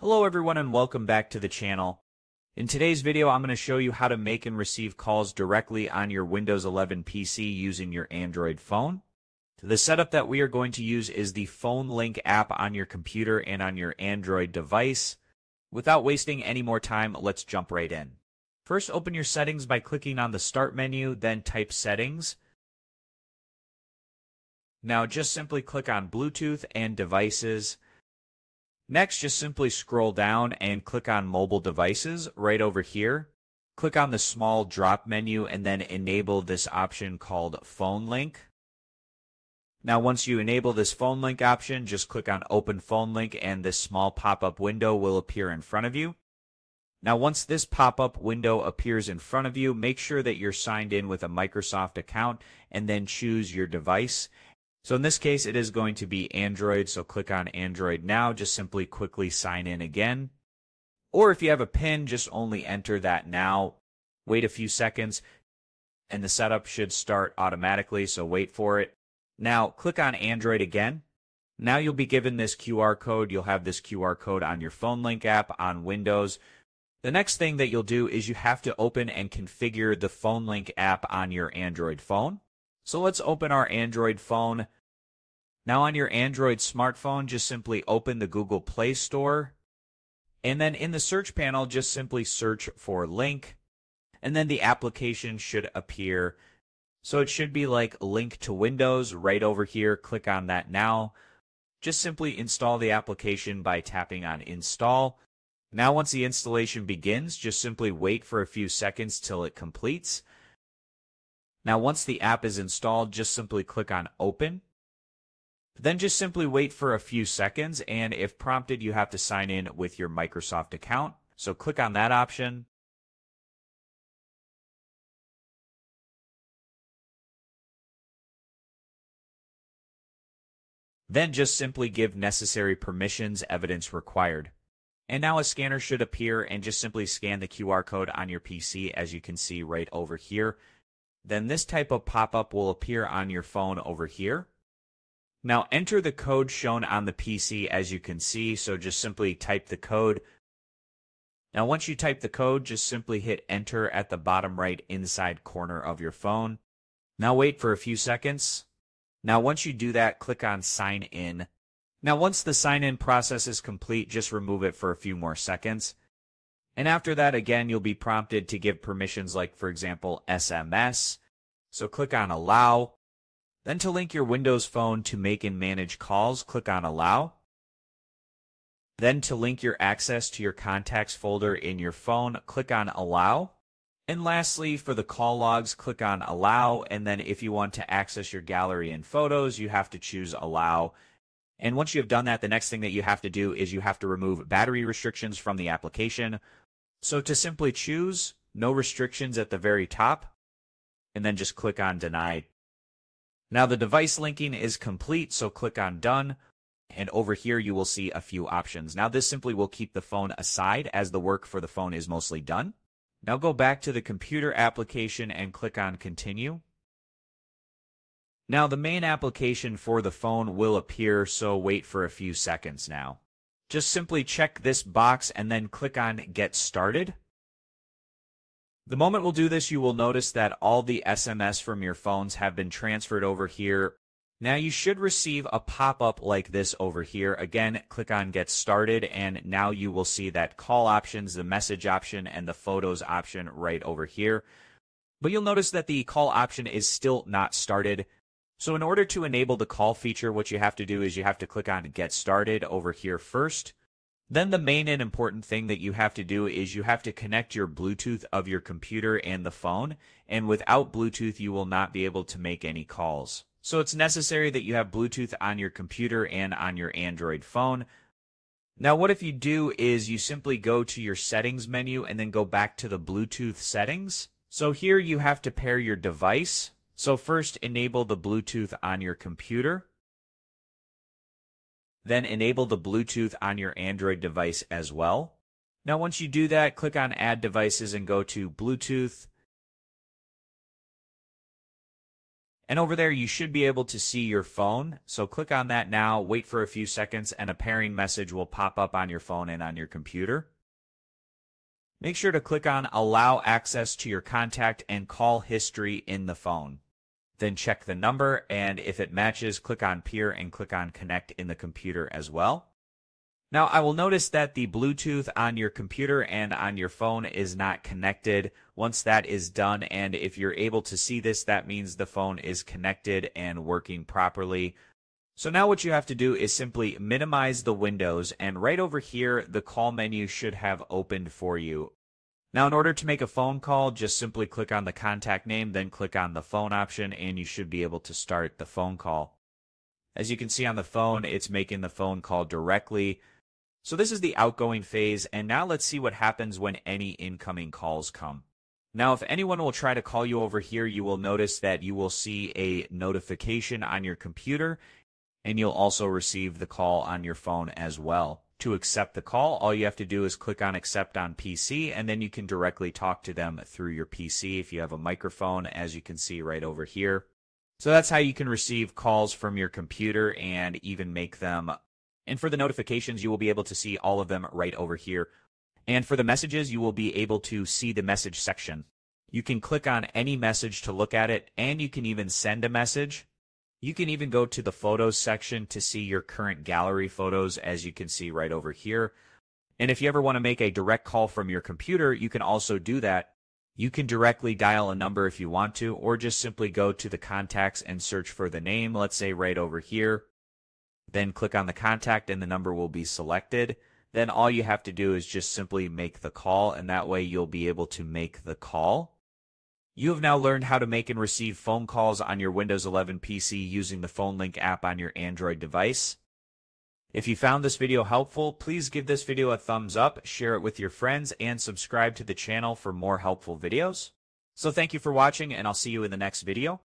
Hello everyone and welcome back to the channel. In today's video I'm going to show you how to make and receive calls directly on your Windows 11 PC using your Android phone. The setup that we are going to use is the Phone Link app on your computer and on your Android device. Without wasting any more time, let's jump right in. First, open your settings by clicking on the Start menu, then type Settings. Now just simply click on Bluetooth and Devices. Next, just simply scroll down and click on Mobile Devices right over here. Click on the small drop menu and then enable this option called Phone Link. Now once you enable this Phone Link option, just click on Open Phone Link and this small pop-up window will appear in front of you. Now once this pop-up window appears in front of you, make sure that you're signed in with a Microsoft account and then choose your device. So in this case, it is going to be Android, so click on Android now. Just simply quickly sign in again. Or if you have a PIN, just only enter that now. Wait a few seconds, and the setup should start automatically, so wait for it. Now, click on Android again. Now you'll be given this QR code. You'll have this QR code on your Phone Link app on Windows. The next thing that you'll do is you have to open and configure the Phone Link app on your Android phone. So let's open our Android phone. Now on your Android smartphone, just simply open the Google Play Store. And then in the search panel, just simply search for Link. And then the application should appear. So it should be like Link to Windows right over here. Click on that now. Just simply install the application by tapping on Install. Now once the installation begins, just simply wait for a few seconds till it completes. Now once the app is installed, just simply click on Open. Then just simply wait for a few seconds, and if prompted, you have to sign in with your Microsoft account. So click on that option. Then just simply give necessary permissions, evidence required. And now a scanner should appear, and just simply scan the QR code on your PC as you can see right over here. Then this type of pop-up will appear on your phone over here. Now enter the code shown on the PC as you can see, so just simply type the code. Now once you type the code, just simply hit enter at the bottom right inside corner of your phone. Now wait for a few seconds. Now once you do that, click on sign in. Now once the sign in process is complete, just remove it for a few more seconds. And after that, again, you'll be prompted to give permissions like, for example, SMS. So click on Allow. Then to link your Windows phone to make and manage calls, click on Allow. Then to link your access to your contacts folder in your phone, click on Allow. And lastly, for the call logs, click on Allow. And then if you want to access your gallery and photos, you have to choose Allow. And once you have done that, the next thing that you have to do is you have to remove battery restrictions from the application. So to simply choose no restrictions at the very top, and then just click on Denied. Now the device linking is complete, so click on Done, and over here you will see a few options. Now this simply will keep the phone aside as the work for the phone is mostly done. Now go back to the computer application and click on Continue. Now the main application for the phone will appear, so wait for a few seconds now. Just simply check this box and then click on Get Started. The moment we'll do this, you will notice that all the SMS from your phones have been transferred over here. Now you should receive a pop-up like this over here. Again, click on Get Started, and now you will see that call options, the message option, and the photos option right over here. But you'll notice that the call option is still not started. So in order to enable the call feature, what you have to do is you have to click on Get Started over here first. Then the main and important thing that you have to do is you have to connect your Bluetooth of your computer and the phone. And without Bluetooth, you will not be able to make any calls. So it's necessary that you have Bluetooth on your computer and on your Android phone. Now what if you do is you simply go to your settings menu and then go back to the Bluetooth settings. So here you have to pair your device. So first, enable the Bluetooth on your computer. Then enable the Bluetooth on your Android device as well. Now once you do that, click on Add Devices and go to Bluetooth. And over there, you should be able to see your phone. So click on that now, wait for a few seconds, and a pairing message will pop up on your phone and on your computer. Make sure to click on Allow Access to your contact and call history in the phone. Then check the number, and if it matches, click on Peer and click on Connect in the computer as well. Now, I will notice that the Bluetooth on your computer and on your phone is not connected. Once that is done, and if you're able to see this, that means the phone is connected and working properly. So now what you have to do is simply minimize the windows, and right over here, the call menu should have opened for you. Now, in order to make a phone call, just simply click on the contact name, then click on the phone option, and you should be able to start the phone call. As you can see on the phone, it's making the phone call directly. So this is the outgoing phase, and now let's see what happens when any incoming calls come. Now, if anyone will try to call you over here, you will notice that you will see a notification on your computer, and you'll also receive the call on your phone as well. To accept the call, all you have to do is click on Accept on PC, and then you can directly talk to them through your PC if you have a microphone, as you can see right over here. So that's how you can receive calls from your computer and even make them. And for the notifications, you will be able to see all of them right over here. And for the messages, you will be able to see the message section. You can click on any message to look at it, and you can even send a message. You can even go to the photos section to see your current gallery photos, as you can see right over here. And if you ever want to make a direct call from your computer, you can also do that. You can directly dial a number if you want to, or just simply go to the contacts and search for the name, let's say right over here. Then click on the contact and the number will be selected. Then all you have to do is just simply make the call, and that way you'll be able to make the call. You have now learned how to make and receive phone calls on your Windows 11 PC using the PhoneLink app on your Android device. If you found this video helpful, please give this video a thumbs up, share it with your friends, and subscribe to the channel for more helpful videos. So thank you for watching, and I'll see you in the next video.